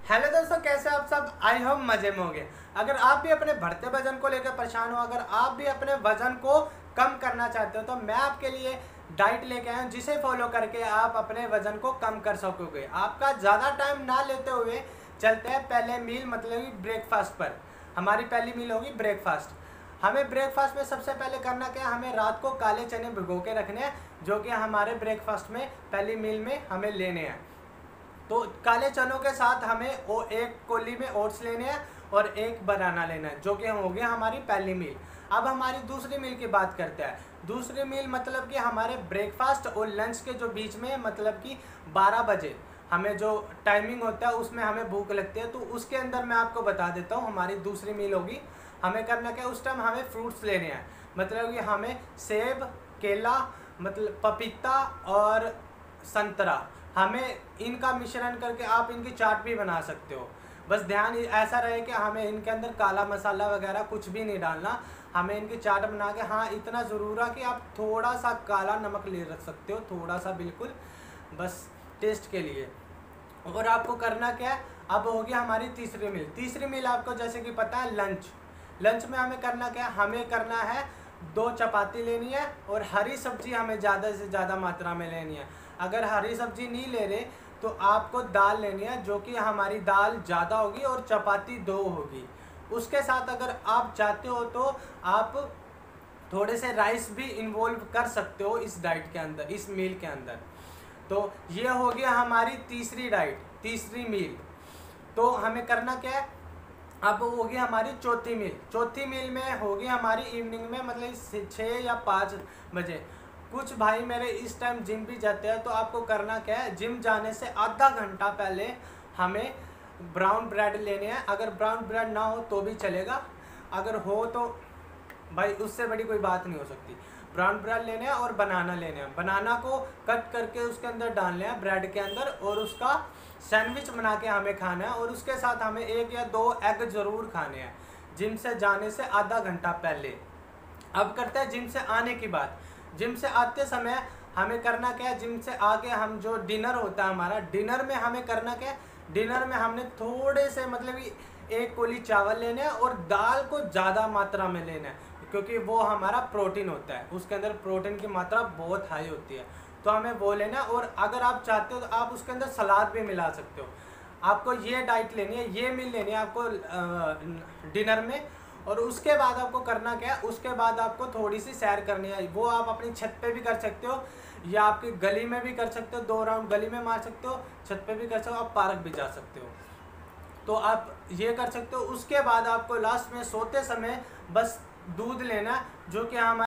Hello दोस्तों, कैसे आप सब। आई होप मजे में होंगे। अगर आप भी अपने बढ़ते वजन को लेकर परेशान हो, अगर आप भी अपने वजन को कम करना चाहते हो, तो मैं आपके लिए डाइट लेके आया हूँ जिसे फॉलो करके आप अपने वजन को कम कर सकोगे। आपका ज़्यादा टाइम ना लेते हुए चलते हैं पहले मील मतलब कि ब्रेकफास्ट पर। हमारी पहली मील होगी ब्रेकफास्ट। हमें ब्रेकफास्ट में सबसे पहले करना क्या है, हमें रात को काले चने भिगो के रखने हैं, जो कि हमारे ब्रेकफास्ट में पहली मील में हमें लेने हैं। तो काले चनों के साथ हमें वो एक कोली में ओट्स लेने हैं और एक बनाना लेना है, जो कि हो गया हमारी पहली मील। अब हमारी दूसरी मील की बात करते हैं। दूसरी मील मतलब कि हमारे ब्रेकफास्ट और लंच के जो बीच में मतलब कि 12 बजे हमें जो टाइमिंग होता है उसमें हमें भूख लगती है, तो उसके अंदर मैं आपको बता देता हूँ हमारी दूसरी मील होगी। हमें करना क्या, उस टाइम हमें फ्रूट्स लेने हैं, मतलब कि हमें सेब, केला, मतलब पपीता और संतरा, हमें इनका मिश्रण करके आप इनकी चाट भी बना सकते हो। बस ध्यान ऐसा रहे कि हमें इनके अंदर काला मसाला वगैरह कुछ भी नहीं डालना। हमें इनकी चाट बना के, हाँ इतना ज़रूर है कि आप थोड़ा सा काला नमक ले रख सकते हो, थोड़ा सा बिल्कुल, बस टेस्ट के लिए। और आपको करना क्या है, अब होगी हमारी तीसरी मील। तीसरी मील आपको जैसे कि पता है लंच। लंच में हमें करना क्या है, हमें करना है 2 चपाती लेनी है और हरी सब्जी हमें ज़्यादा से ज़्यादा मात्रा में लेनी है। अगर हरी सब्जी नहीं ले रहे तो आपको दाल लेनी है, जो कि हमारी दाल ज़्यादा होगी और चपाती 2 होगी। उसके साथ अगर आप चाहते हो तो आप थोड़े से राइस भी इन्वॉल्व कर सकते हो इस डाइट के अंदर, इस मील के अंदर। तो ये हो गया हमारी तीसरी डाइट, तीसरी मील। तो हमें करना क्या है, अब होगी हमारी चौथी मील। चौथी मील में होगी हमारी इवनिंग में, मतलब 6 या 5 बजे। कुछ भाई मेरे इस टाइम जिम भी जाते हैं, तो आपको करना क्या है, जिम जाने से आधा घंटा पहले हमें ब्राउन ब्रेड लेने हैं। अगर ब्राउन ब्रेड ना हो तो भी चलेगा, अगर हो तो भाई उससे बड़ी कोई बात नहीं हो सकती। ब्राउन ब्रेड लेने हैं और बनाना लेने हैं। बनाना को कट करके उसके अंदर डालने हैं ब्रेड के अंदर, और उसका सैंडविच बना के हमें खाना है। और उसके साथ हमें 1 या 2 एग ज़रूर खाने हैं जिम से जाने से आधा घंटा पहले। अब करते हैं जिम से आने की बात। जिम से आते समय हमें करना क्या है, जिम से आके हम जो डिनर होता है हमारा, डिनर में हमें करना क्या है, डिनर में हमने थोड़े से मतलब कि 1 कोली चावल लेने हैं और दाल को ज़्यादा मात्रा में लेना है, क्योंकि वो हमारा प्रोटीन होता है, उसके अंदर प्रोटीन की मात्रा बहुत हाई होती है, तो हमें वो लेना है। और अगर आप चाहते हो तो आप उसके अंदर सलाद भी मिला सकते हो। आपको ये डाइट लेनी है, ये मील लेनी है आपको डिनर में। और उसके बाद आपको करना क्या है, उसके बाद आपको थोड़ी सी सैर करनी है। वो आप अपनी छत पे भी कर सकते हो या आपकी गली में भी कर सकते हो, 2 राउंड गली में मार सकते हो, छत पे भी कर सकते हो, आप पार्क भी जा सकते हो। तो आप ये कर सकते हो। उसके बाद आपको लास्ट में सोते समय बस दूध लेना, जो कि हमारे